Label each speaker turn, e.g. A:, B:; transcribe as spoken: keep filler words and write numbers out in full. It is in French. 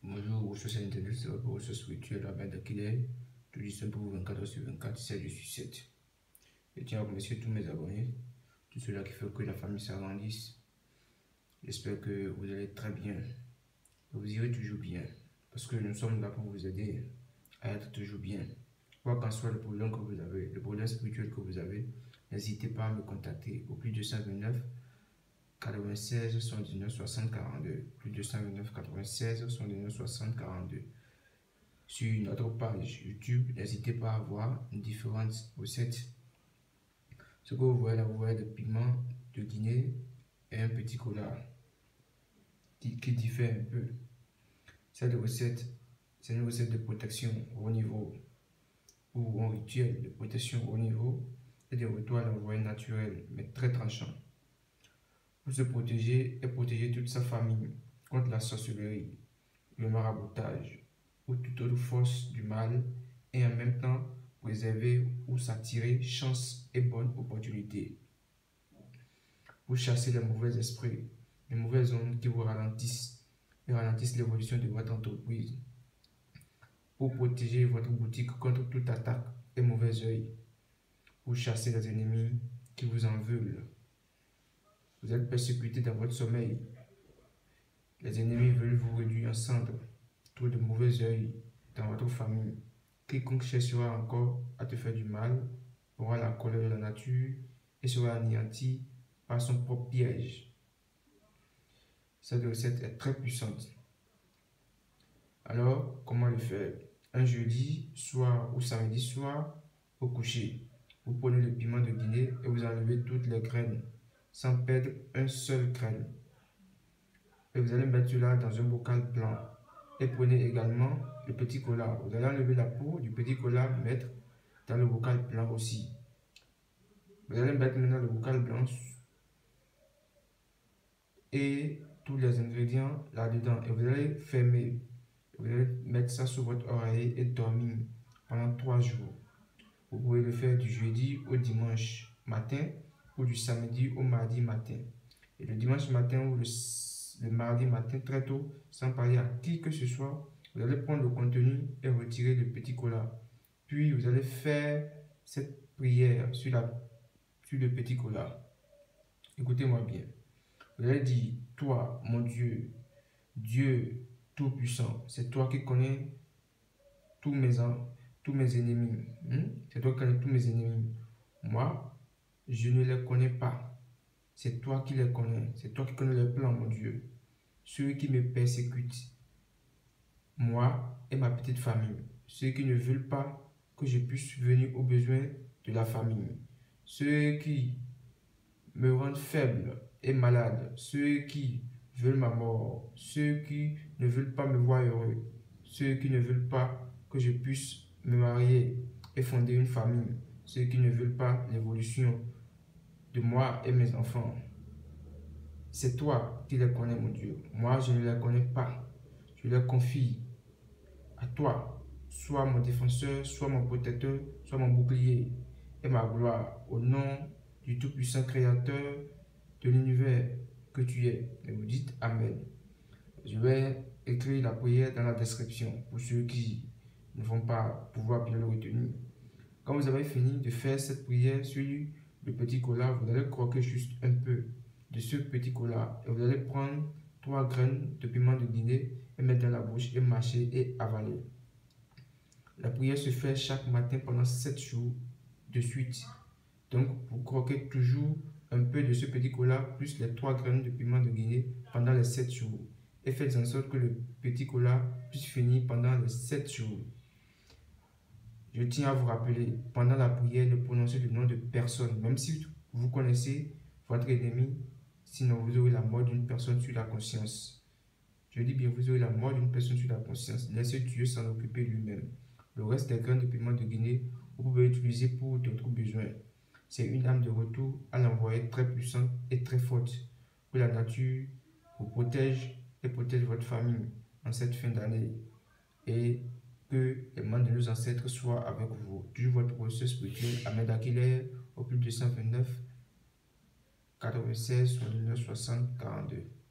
A: Bonjour, ressources internet, c'est votre ressource spirituelle, Ahmed Akile, tout disponible pour vous vingt-quatre heures sur vingt-quatre, sept je suis sept. Je tiens à remercier tous mes abonnés, tous ceux-là qui font que la famille s'agrandisse. J'espère que vous allez très bien, que vous irez toujours bien, parce que nous sommes là pour vous aider à être toujours bien. Quoi qu'en soit le problème que vous avez, le problème spirituel que vous avez, n'hésitez pas à me contacter au plus deux cent vingt-neuf quatre-vingt-seize soixante-dix-neuf soixante quarante-deux, plus deux cent vingt-neuf quatre-vingt-seize soixante-dix-neuf soixante quarante-deux. Sur notre page YouTube, n'hésitez pas à voir une différente recette. Ce que vous voyez là, vous voyez des pigments de Guinée et un petit cola qui, qui diffère un peu. Cette recette, c'est une recette de protection au niveau ou un rituel de protection au niveau et des retours d'envoyé naturel, mais très tranchant. Pour se protéger et protéger toute sa famille contre la sorcellerie, le maraboutage ou toute autre force du mal, et en même temps préserver ou s'attirer chance et bonne opportunité. Pour chasser les mauvais esprits, les mauvaises ondes qui vous ralentissent et ralentissent l'évolution de votre entreprise. Pour protéger votre boutique contre toute attaque et mauvais œil. Pour chasser les ennemis qui vous en veulent. Vous êtes persécuté dans votre sommeil. Les ennemis veulent vous réduire en cendres. Trop de mauvais œil dans votre famille. Quiconque cherchera encore à te faire du mal aura la colère de la nature et sera anéanti par son propre piège. Cette recette est très puissante. Alors, comment le faire? Un jeudi soir ou samedi soir, au coucher, vous prenez le piment de Guinée et vous enlevez toutes les graines, sans perdre un seul graine. Et vous allez mettre cela dans un bocal blanc. Et prenez également le petit cola. Vous allez enlever la peau du petit cola, mettre dans le bocal blanc aussi. Vous allez mettre maintenant le bocal blanc et tous les ingrédients là-dedans. Et vous allez fermer. Vous allez mettre ça sur votre oreiller et dormir pendant trois jours. Vous pouvez le faire du jeudi au dimanche matin ou du samedi au mardi matin. Et le dimanche matin ou le, le mardi matin très tôt, sans parler à qui que ce soit, vous allez prendre le contenu et retirer le petit cola. Puis vous allez faire cette prière sur, la, sur le petit cola. Écoutez-moi bien. Vous allez dire, toi, mon Dieu, Dieu Tout-Puissant, c'est toi qui connais tous mes, tous mes ennemis. Hmm? C'est toi qui connais tous mes ennemis. Moi, je ne les connais pas. C'est toi qui les connais. C'est toi qui connais le plan, mon Dieu. Ceux qui me persécutent, moi et ma petite famille. Ceux qui ne veulent pas que je puisse venir aux besoins de la famille. Ceux qui me rendent faible et malade. Ceux qui veulent ma mort. Ceux qui ne veulent pas me voir heureux. Ceux qui ne veulent pas que je puisse me marier et fonder une famille. Ceux qui ne veulent pas l'évolution de moi et mes enfants. C'est toi qui les connais, mon Dieu. Moi, je ne les connais pas. Je les confie à toi. Sois mon défenseur, sois mon protecteur, sois mon bouclier et ma gloire. Au nom du Tout-Puissant Créateur de l'univers que tu es. Et vous dites Amen. Je vais écrire la prière dans la description pour ceux qui ne vont pas pouvoir bien le retenir. Quand vous avez fini de faire cette prière sur le petit cola, vous allez croquer juste un peu de ce petit cola et vous allez prendre trois graines de piment de Guinée et mettre dans la bouche et mâcher et avaler. La prière se fait chaque matin pendant sept jours de suite. Donc, vous croquez toujours un peu de ce petit cola plus les trois graines de piment de Guinée pendant les sept jours. Et faites en sorte que le petit cola puisse finir pendant les sept jours. Je tiens à vous rappeler, pendant la prière, ne prononcez le nom de personne, même si vous connaissez votre ennemi, sinon vous aurez la mort d'une personne sur la conscience. Je dis bien, vous aurez la mort d'une personne sur la conscience. Laissez Dieu s'en occuper lui-même. Le reste des graines de piment de Guinée, vous pouvez utiliser pour d'autres besoins. C'est une âme de retour à l'envoyer très puissante et très forte. Que la nature vous protège et protège votre famille en cette fin d'année. Et que les mains de nos ancêtres soient avec vous. Toujours votre professeur spirituel, Ahmed Akile, au plus deux cent vingt-neuf quatre-vingt-seize soixante-dix-neuf soixante quarante-deux.